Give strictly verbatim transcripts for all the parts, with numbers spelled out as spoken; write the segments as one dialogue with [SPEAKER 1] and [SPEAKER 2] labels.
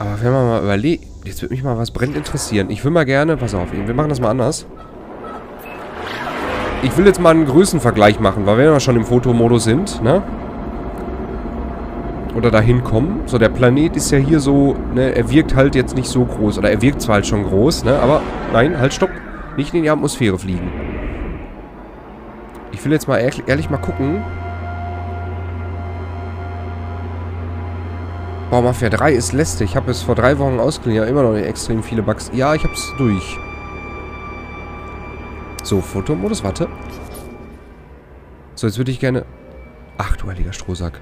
[SPEAKER 1] Aber wenn man mal überlegt, jetzt würde mich mal was brennend interessieren. Ich will mal gerne, pass auf, wir machen das mal anders. Ich will jetzt mal einen Größenvergleich machen, weil wir ja schon im Fotomodus sind, ne? Oder dahin kommen. So, der Planet ist ja hier so, ne, er wirkt halt jetzt nicht so groß. Oder er wirkt zwar halt schon groß, ne, aber, nein, halt, stopp. Nicht in die Atmosphäre fliegen. Ich will jetzt mal ehrlich, ehrlich mal gucken. Boah, Mafia drei ist lästig. Ich habe es vor drei Wochen ausgeliehen. Ja, immer noch extrem viele Bugs. Ja, ich hab's durch. So, Fotomodus, warte. So, jetzt würde ich gerne... Ach, du heiliger Strohsack.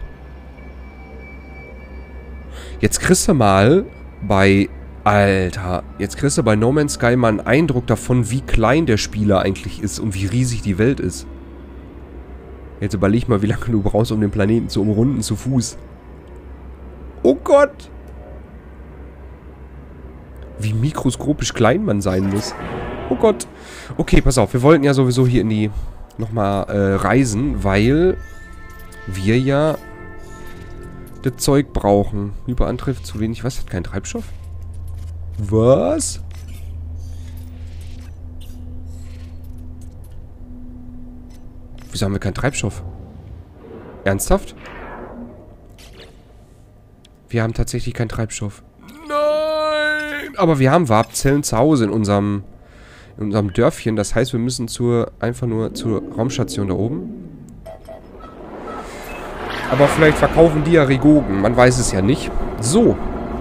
[SPEAKER 1] Jetzt kriegst du mal bei... Alter, jetzt kriegst du bei No Man's Sky mal einen Eindruck davon, wie klein der Spieler eigentlich ist und wie riesig die Welt ist. Jetzt überleg mal, wie lange du brauchst, um den Planeten zu umrunden, zu Fuß. Oh Gott! Wie mikroskopisch klein man sein muss. Oh Gott. Okay, pass auf, wir wollten ja sowieso hier in die... nochmal äh, reisen, weil wir ja das Zeug brauchen. Hyperantrieb zu wenig. Was? Hat keinen Treibstoff? Was? Wieso haben wir keinen Treibstoff? Ernsthaft? Wir haben tatsächlich keinen Treibstoff. Nein! Aber wir haben Warpzellen zu Hause in unserem, in unserem Dörfchen. Das heißt, wir müssen zur einfach nur zur Raumstation da oben. Aber vielleicht verkaufen die ja Regogen. Man weiß es ja nicht. So.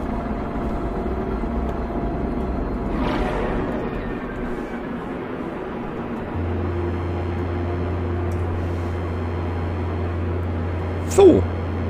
[SPEAKER 1] So.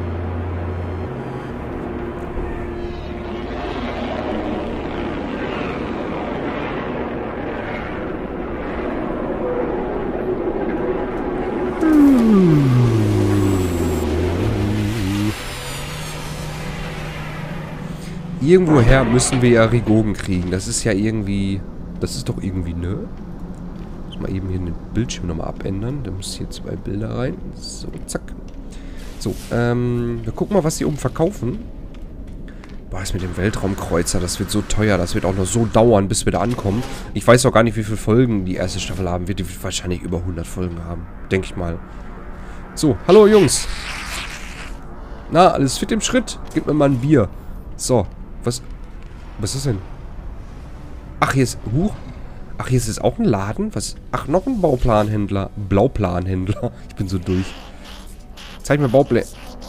[SPEAKER 1] Irgendwoher müssen wir ja Regogen kriegen. Das ist ja irgendwie... Das ist doch irgendwie, ne? Muss mal eben hier den Bildschirm nochmal abändern. Da müssen hier zwei Bilder rein. So, zack. So, ähm... wir gucken mal, was die oben verkaufen. Boah, das mit dem Weltraumkreuzer, das wird so teuer. Das wird auch noch so dauern, bis wir da ankommen. Ich weiß auch gar nicht, wie viele Folgen die erste Staffel haben wird. Die wird wahrscheinlich über hundert Folgen haben. Denke ich mal. So, hallo Jungs. Na, alles fit im Schritt? Gib mir mal ein Bier. So. Was? Was ist denn? Ach, hier ist... Huch. Ach, hier ist jetzt auch ein Laden? Was? Ach, noch ein Bauplanhändler. Blauplanhändler. Ich bin so durch. Zeig mir Bauplan...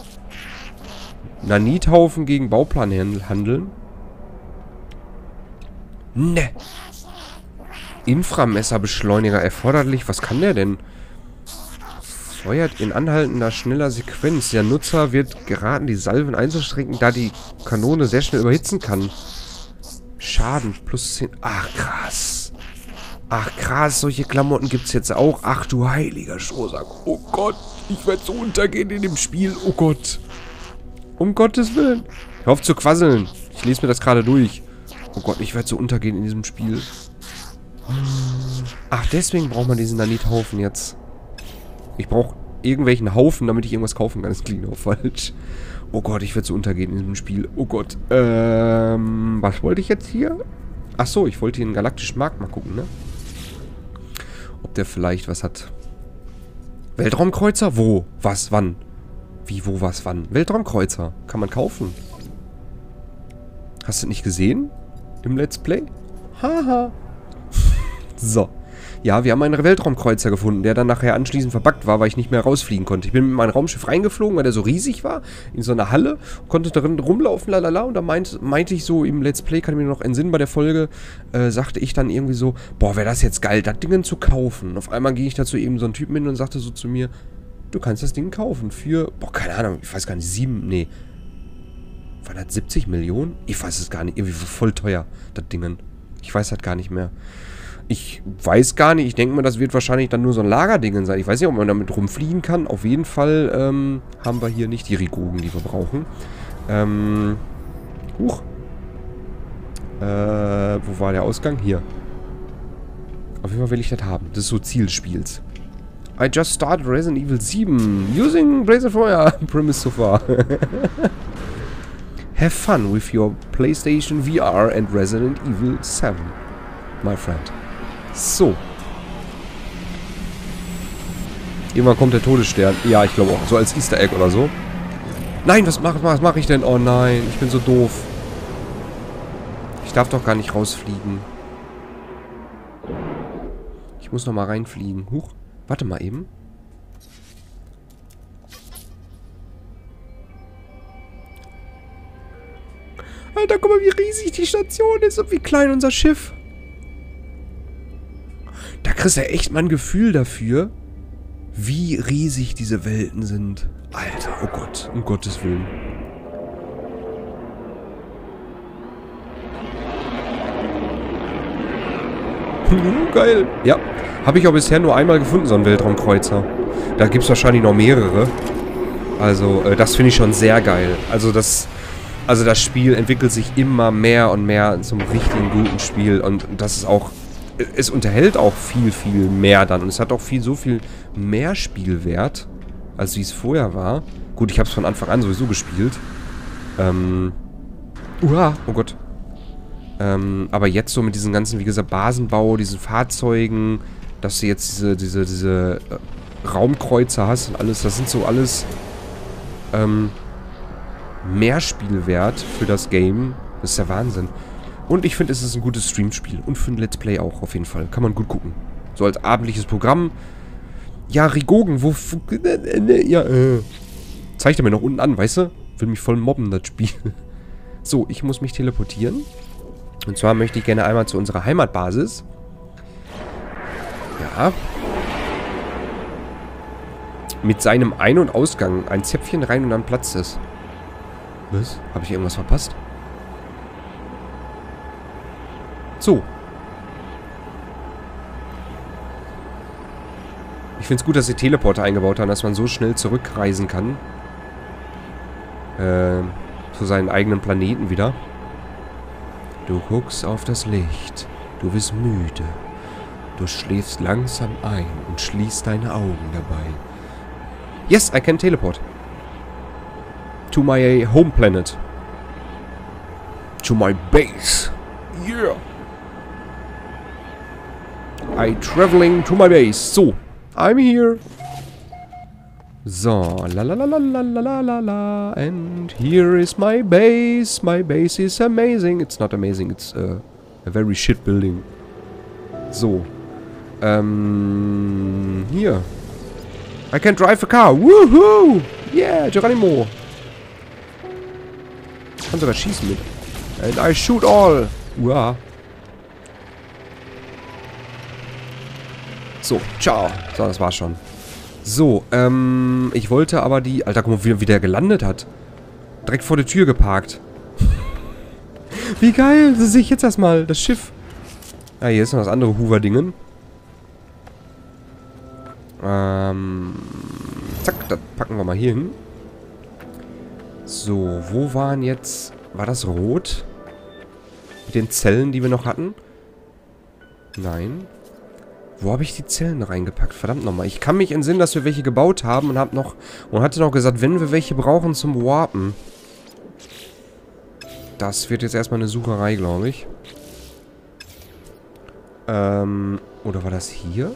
[SPEAKER 1] Nanithaufen gegen Bauplan handeln? Ne. Inframesserbeschleuniger erforderlich. Was kann der denn? Feuert in anhaltender, schneller Sequenz. Der Nutzer wird geraten, die Salven einzustrecken, da die Kanone sehr schnell überhitzen kann. Schaden plus zehn. Ach, krass. Ach, krass. Solche Klamotten gibt es jetzt auch. Ach, du heiliger Strohsack. Oh Gott. Ich werde so untergehen in dem Spiel. Oh Gott. Um Gottes Willen. Hör auf zu quasseln. Ich lese mir das gerade durch. Oh Gott, ich werde so untergehen in diesem Spiel. Ach, deswegen braucht man diesen Nanithaufen jetzt. Ich brauche irgendwelchen Haufen, damit ich irgendwas kaufen kann. Das klingt auch falsch. Oh Gott, ich werde so untergehen in diesem Spiel. Oh Gott. Ähm, was wollte ich jetzt hier? Ach so, ich wollte hier einen galaktischen Markt mal gucken, ne? Ob der vielleicht was hat. Weltraumkreuzer? Wo? Was? Wann? Wie, wo, was, wann? Weltraumkreuzer. Kann man kaufen. Hast du nicht gesehen? Im Let's Play? Haha. So. Ja, wir haben einen Weltraumkreuzer gefunden, der dann nachher anschließend verbuggt war, weil ich nicht mehr rausfliegen konnte. Ich bin mit meinem Raumschiff reingeflogen, weil der so riesig war, in so einer Halle, konnte darin rumlaufen, lalala, und da meint, meinte ich so im Let's Play, kann ich mir noch entsinnen bei der Folge, äh, sagte ich dann irgendwie so, boah, wäre das jetzt geil, das Ding zu kaufen. Und auf einmal ging ich dazu eben so einen Typen hin und sagte so zu mir, du kannst das Ding kaufen für, boah, keine Ahnung, ich weiß gar nicht, sieben, nee, waren das siebzig Millionen? Ich weiß es gar nicht, irgendwie voll teuer, das Ding. Ich weiß halt gar nicht mehr. Ich weiß gar nicht, ich denke mal, das wird wahrscheinlich dann nur so ein Lagerding sein. Ich weiß nicht, ob man damit rumfliegen kann. Auf jeden Fall ähm, haben wir hier nicht die Regogen, die wir brauchen. Ähm, huch. Äh, wo war der Ausgang? Hier. Auf jeden Fall will ich das haben. Das ist so Ziel des Spiels. I just started Resident Evil sieben. Using Brazen Fire. Premise so far. Have fun with your PlayStation V R and Resident Evil seven, my friend. So. Irgendwann kommt der Todesstern. Ja, ich glaube auch. So als Easter Egg oder so. Nein, was mache was mach ich denn? Oh nein, ich bin so doof. Ich darf doch gar nicht rausfliegen. Ich muss noch mal reinfliegen. Huch. Warte mal eben. Alter, guck mal, wie riesig die Station ist und wie klein unser Schiff. Da kriegst du ja echt mal ein Gefühl dafür, wie riesig diese Welten sind. Alter, oh Gott, um Gottes Willen. Geil. Ja, habe ich auch bisher nur einmal gefunden, so einen Weltraumkreuzer. Da gibt es wahrscheinlich noch mehrere. Also, äh, das finde ich schon sehr geil. Also, das... Also das Spiel entwickelt sich immer mehr und mehr zum richtigen guten Spiel und das ist auch, es unterhält auch viel, viel mehr dann und es hat auch viel, so viel mehr Spielwert, als wie es vorher war. Gut, ich habe es von Anfang an sowieso gespielt. Ähm, uah, oh Gott. Ähm, aber jetzt so mit diesen ganzen, wie gesagt, Basenbau, diesen Fahrzeugen, dass du jetzt diese, diese, diese äh, Raumkreuzer hast und alles, das sind so alles, ähm, mehr Spielwert für das Game. Das ist der Wahnsinn. Und ich finde, es ist ein gutes Streamspiel. Und für ein Let's Play auch, auf jeden Fall. Kann man gut gucken. So als abendliches Programm. Ja, Rigogen, wo... Ja, äh... Zeigt er mir noch unten an, weißt du? Will mich voll mobben, das Spiel. So, ich muss mich teleportieren. Und zwar möchte ich gerne einmal zu unserer Heimatbasis. Ja. Mit seinem Ein- und Ausgang. Ein Zäpfchen rein und dann platzt es. Was? Habe ich irgendwas verpasst? So. Ich finde es gut, dass sie Teleporter eingebaut haben, dass man so schnell zurückreisen kann. Äh, zu seinen eigenen Planeten wieder. Du guckst auf das Licht. Du bist müde. Du schläfst langsam ein und schließt deine Augen dabei. Yes, I can teleport. To my home planet. To my base. Yeah. I traveling to my base. So. I'm here. So. La la la la la la la la. And here is my base. My base is amazing. It's not amazing. It's uh, a very shit building. So. Ähm. Hier. I can drive a car. Woohoo. Yeah, Geronimo. Ich kann sogar schießen mit. And I shoot all. Uah. So, ciao. So, das war's schon. So, ähm, ich wollte aber die... Alter, guck mal, wie, wie der gelandet hat. Direkt vor der Tür geparkt. Wie geil. Das sehe ich jetzt erstmal. Das Schiff. Ah, hier ist noch das andere Hoover-Dingen. Ähm, zack, das packen wir mal hier hin. So, wo waren jetzt... War das rot? Mit den Zellen, die wir noch hatten? Nein. Wo habe ich die Zellen reingepackt? Verdammt nochmal. Ich kann mich entsinnen, dass wir welche gebaut haben und hab noch... Und hatte noch gesagt, wenn wir welche brauchen zum Warpen. Das wird jetzt erstmal eine Sucherei, glaube ich. Ähm, oder war das hier?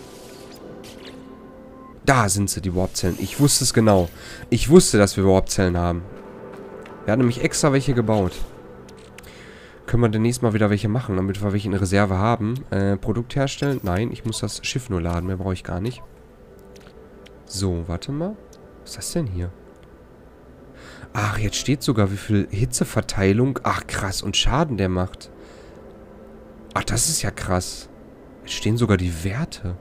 [SPEAKER 1] Da sind sie, die Warpzellen. Ich wusste es genau. Ich wusste, dass wir Warpzellen haben. Wir hatten nämlich extra welche gebaut. Können wir demnächst mal wieder welche machen, damit wir welche in Reserve haben. Äh, Produkt herstellen? Nein, ich muss das Schiff nur laden. Mehr brauche ich gar nicht. So, warte mal. Was ist das denn hier? Ach, jetzt steht sogar, wie viel Hitzeverteilung. Ach, krass. Und Schaden der macht. Ach, das ist ja krass. Jetzt stehen sogar die Werte.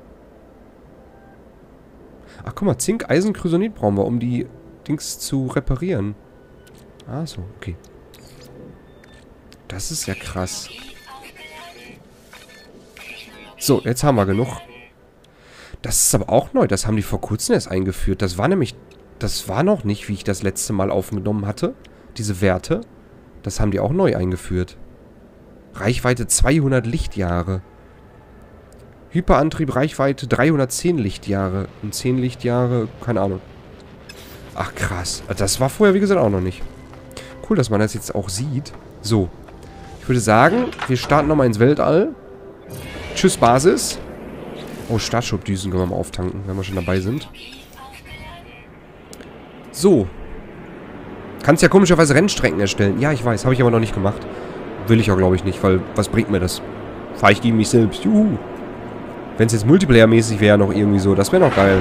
[SPEAKER 1] Ach, guck mal. Zink, Eisen, Chrysonit brauchen wir, um die Dings zu reparieren. Ah, so. Okay. Das ist ja krass. So, jetzt haben wir genug. Das ist aber auch neu. Das haben die vor kurzem erst eingeführt. Das war nämlich... Das war noch nicht, wie ich das letzte Mal aufgenommen hatte. Diese Werte. Das haben die auch neu eingeführt. Reichweite zweihundert Lichtjahre. Hyperantrieb, Reichweite dreihundertzehn Lichtjahre. Und zehn Lichtjahre, keine Ahnung. Ach, krass. Das war vorher, wie gesagt, auch noch nicht. Cool, dass man das jetzt auch sieht. So. Ich würde sagen, wir starten nochmal ins Weltall. Tschüss, Basis. Oh, Startschubdüsen können wir mal auftanken, wenn wir schon dabei sind. So. Kannst ja komischerweise Rennstrecken erstellen. Ja, ich weiß. Habe ich aber noch nicht gemacht. Will ich auch, glaube ich, nicht, weil was bringt mir das? Fahre ich gegen mich selbst. Juhu. Wenn es jetzt Multiplayer-mäßig wäre, noch irgendwie so. Das wäre noch geil.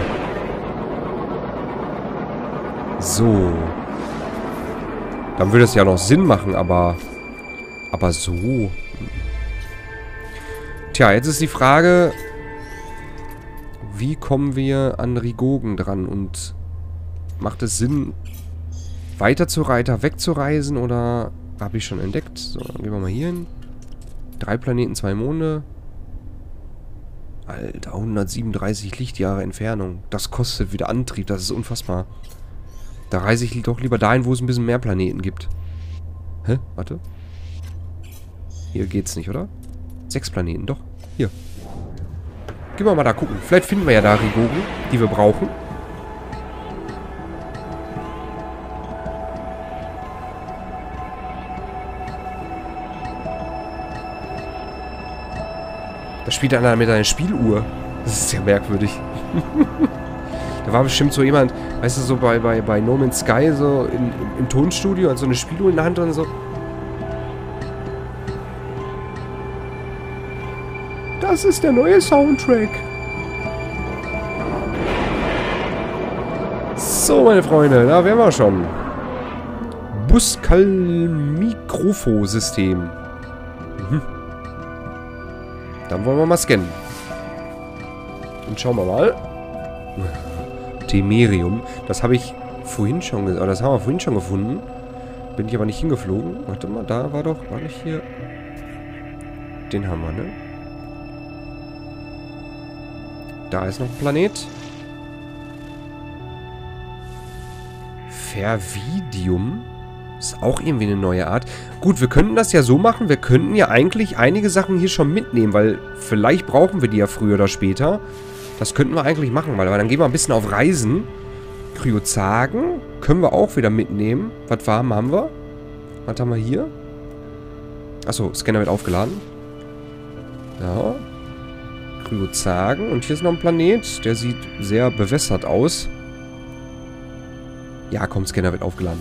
[SPEAKER 1] So. Dann würde es ja noch Sinn machen, aber... Aber so... Tja, jetzt ist die Frage... Wie kommen wir an Rigogen dran? Und... Macht es Sinn, weiter zu Reiter wegzureisen? Oder... Habe ich schon entdeckt. So, dann gehen wir mal hier hin. Drei Planeten, zwei Monde. Alter, hundertsiebenunddreißig Lichtjahre Entfernung. Das kostet wieder Antrieb, das ist unfassbar. Da reise ich doch lieber dahin, wo es ein bisschen mehr Planeten gibt. Hä? Warte. Hier geht's nicht, oder? Sechs Planeten, doch. Hier. Gehen wir mal da gucken. Vielleicht finden wir ja da Rigogen, die wir brauchen. Da spielt einer mit einer Spieluhr. Das ist ja merkwürdig. Da war bestimmt so jemand, weißt du, so bei, bei, bei No Man's Sky, so in, im Tonstudio, hat so eine Spieluhr in der Hand und so. Das ist der neue Soundtrack. So, meine Freunde, da wären wir schon. Buscal-Mikrofo-System. Mhm. Dann wollen wir mal scannen. Und schauen wir mal. Temerium. Das habe ich vorhin schon... Oder das haben wir vorhin schon gefunden. Bin ich aber nicht hingeflogen. Warte mal, da war doch... War nicht hier... Den haben wir, ne? Da ist noch ein Planet. Fervidium. Ist auch irgendwie eine neue Art. Gut, wir könnten das ja so machen. Wir könnten ja eigentlich einige Sachen hier schon mitnehmen, weil vielleicht brauchen wir die ja früher oder später. Das könnten wir eigentlich machen, weil dann gehen wir ein bisschen auf Reisen. Kryozagen können wir auch wieder mitnehmen. Was warm haben wir? Was haben wir hier? Achso, Scanner wird aufgeladen. Ja. Kryozagen. Und hier ist noch ein Planet. Der sieht sehr bewässert aus. Ja, komm, Scanner wird aufgeladen.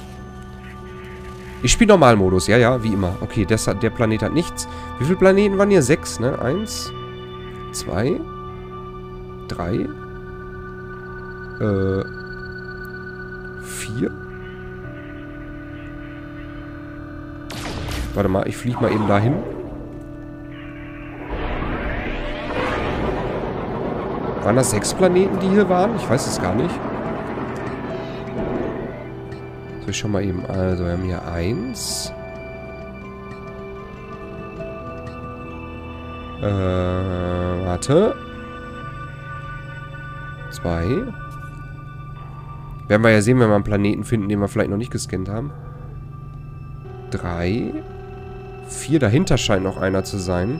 [SPEAKER 1] Ich spiele Normalmodus. Ja, ja, wie immer. Okay, das hat, der Planet hat nichts. Wie viele Planeten waren hier? Sechs, ne? Eins. Zwei. Drei. Äh. Vier. Warte mal, ich fliege mal eben dahin. Waren das sechs Planeten, die hier waren? Ich weiß es gar nicht. So, ich schau mal eben. Also, wir haben hier eins. Äh, warte. Zwei. Werden wir ja sehen, wenn wir einen Planeten finden, den wir vielleicht noch nicht gescannt haben. Drei. Vier. Dahinter scheint noch einer zu sein.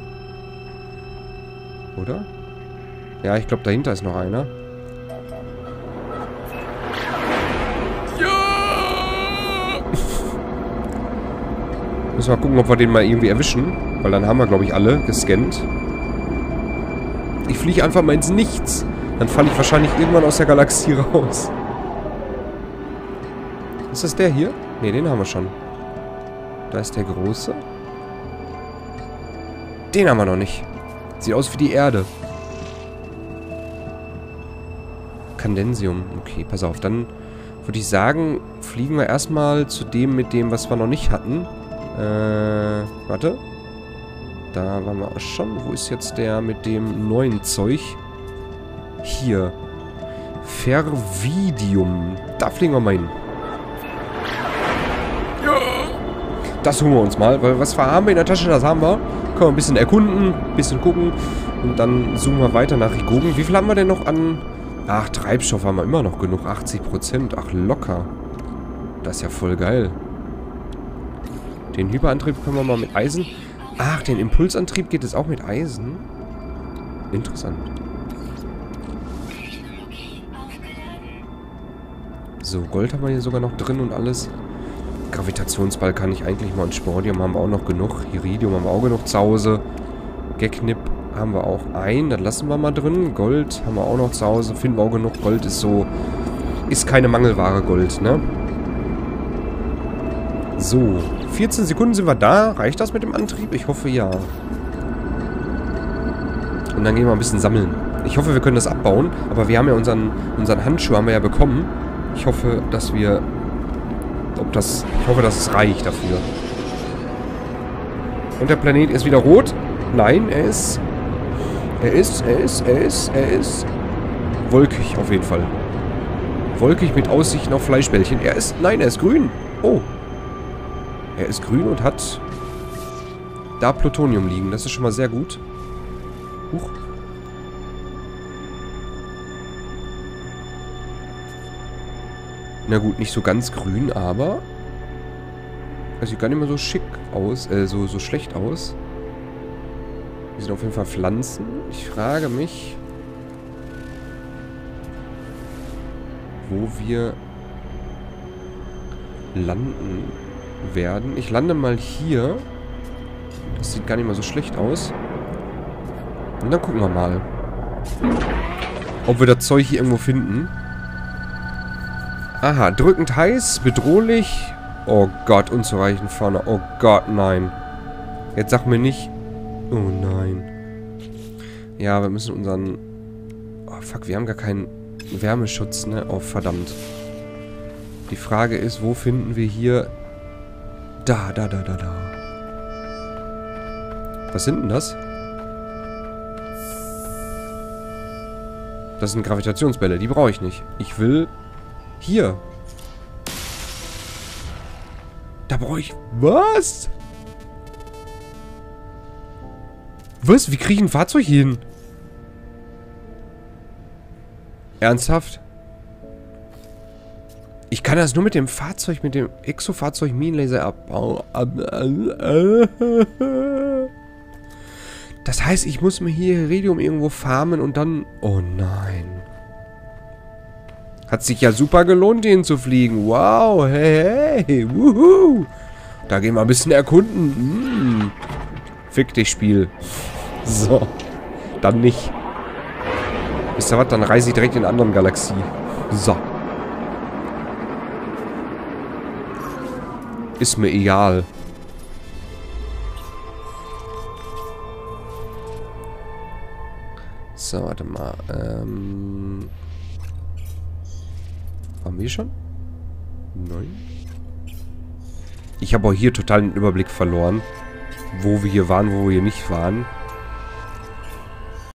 [SPEAKER 1] Oder? Ja, ich glaube, dahinter ist noch einer. Ja! Müssen wir gucken, ob wir den mal irgendwie erwischen. Weil dann haben wir, glaube ich, alle gescannt. Ich fliege einfach mal ins Nichts. Dann falle ich wahrscheinlich irgendwann aus der Galaxie raus. Ist das der hier? Ne, den haben wir schon. Da ist der große. Den haben wir noch nicht. Sieht aus wie die Erde. Candensium. Okay, pass auf. Dann würde ich sagen, fliegen wir erstmal zu dem mit dem, was wir noch nicht hatten. Äh, warte. Da waren wir schon. Wo ist jetzt der mit dem neuen Zeug? Hier. Fervidium. Da fliegen wir mal hin. Das holen wir uns mal, weil was haben wir in der Tasche, das haben wir. Können wir ein bisschen erkunden, ein bisschen gucken und dann zoomen wir weiter nach Rigogen. Wie viel haben wir denn noch an... Ach, Treibstoff haben wir immer noch genug. achtzig Prozent. Ach, locker. Das ist ja voll geil. Den Hyperantrieb können wir mal mit Eisen... Ach, den Impulsantrieb geht es auch mit Eisen? Interessant. So, Gold haben wir hier sogar noch drin und alles. Gravitationsball kann ich eigentlich mal. Und Spordium haben wir auch noch genug. Iridium haben wir auch genug zu Hause. Geknip haben wir auch ein. Das lassen wir mal drin. Gold haben wir auch noch zu Hause. Finden wir auch genug. Gold ist so... Ist keine Mangelware, Gold, ne? So. vierzehn Sekunden sind wir da. Reicht das mit dem Antrieb? Ich hoffe, ja. Und dann gehen wir ein bisschen sammeln. Ich hoffe, wir können das abbauen. Aber wir haben ja unseren, unseren Handschuh haben wir ja bekommen. Ich hoffe, dass wir... Ob das... Ich hoffe, dass es reicht dafür. Und der Planet ist wieder rot. Nein, er ist... Er ist, er ist, er ist, er ist... Wolkig, auf jeden Fall. Wolkig mit Aussichten auf Fleischbällchen. Er ist... Nein, er ist grün. Oh. Er ist grün und hat... Da Plutonium liegen. Das ist schon mal sehr gut. Huch. Na gut, nicht so ganz grün, aber... Es sieht gar nicht mehr so schick aus, äh, so, so schlecht aus. Hier sind auf jeden Fall Pflanzen. Ich frage mich, wo wir landen werden. Ich lande mal hier. Das sieht gar nicht mal so schlecht aus. Und dann gucken wir mal, ob wir das Zeug hier irgendwo finden. Aha, drückend heiß, bedrohlich. Oh Gott, unzureichend vorne. Oh Gott, nein. Jetzt sag mir nicht... Oh nein. Ja, wir müssen unseren... Oh fuck, wir haben gar keinen Wärmeschutz, ne? Oh, verdammt. Die Frage ist, wo finden wir hier... Da, da, da, da, da. Was sind denn das? Das sind Gravitationsbälle, die brauche ich nicht. Ich will... Hier. Da brauche ich... Was? Was? Wie kriege ich ein Fahrzeug hin? Ernsthaft? Ich kann das nur mit dem Fahrzeug, mit dem Exofahrzeug Minenlaser abbauen. Das heißt, ich muss mir hier Iridium irgendwo farmen und dann... Oh nein. Hat sich ja super gelohnt, den zu fliegen. Wow, hey, hey, wuhu. Da gehen wir ein bisschen erkunden. Mm. Fick dich, Spiel. So. Dann nicht. Wisst ihr was? Dann reise ich direkt in eine andere Galaxie. So. Ist mir egal. So, warte mal. Ähm... Waren wir schon? Nein. Ich habe auch hier total den Überblick verloren, wo wir hier waren, wo wir hier nicht waren.